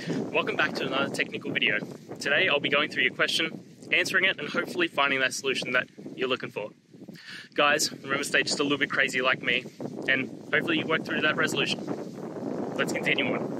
Welcome back to another technical video. Today I'll be going through your question, answering it, and hopefully finding that solution that you're looking for. Guys, remember to stay just a little bit crazy like me, and hopefully you work through that resolution. Let's continue on.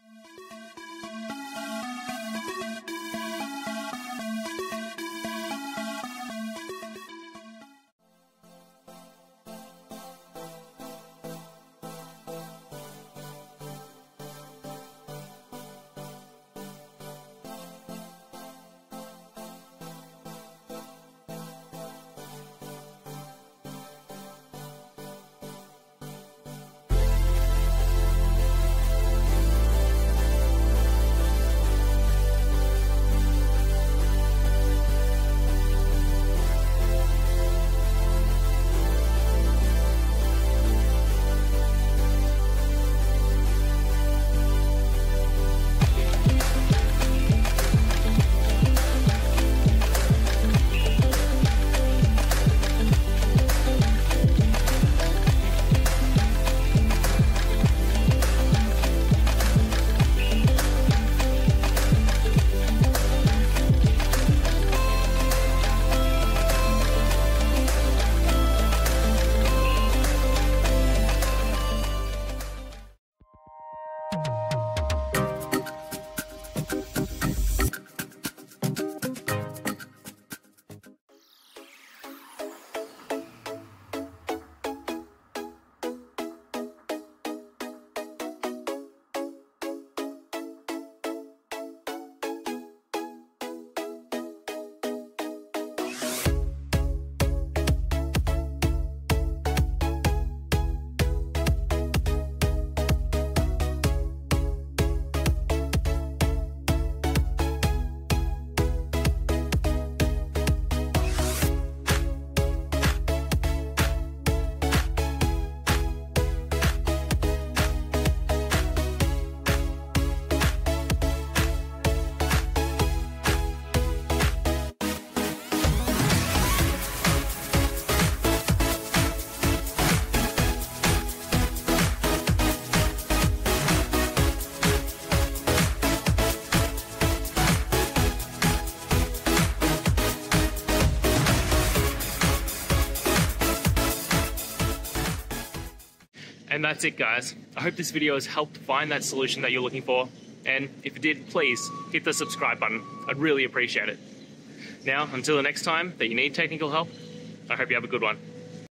And that's it, guys. I hope this video has helped find that solution that you're looking for. And if it did, please hit the subscribe button. I'd really appreciate it. Now, until the next time that you need technical help, I hope you have a good one.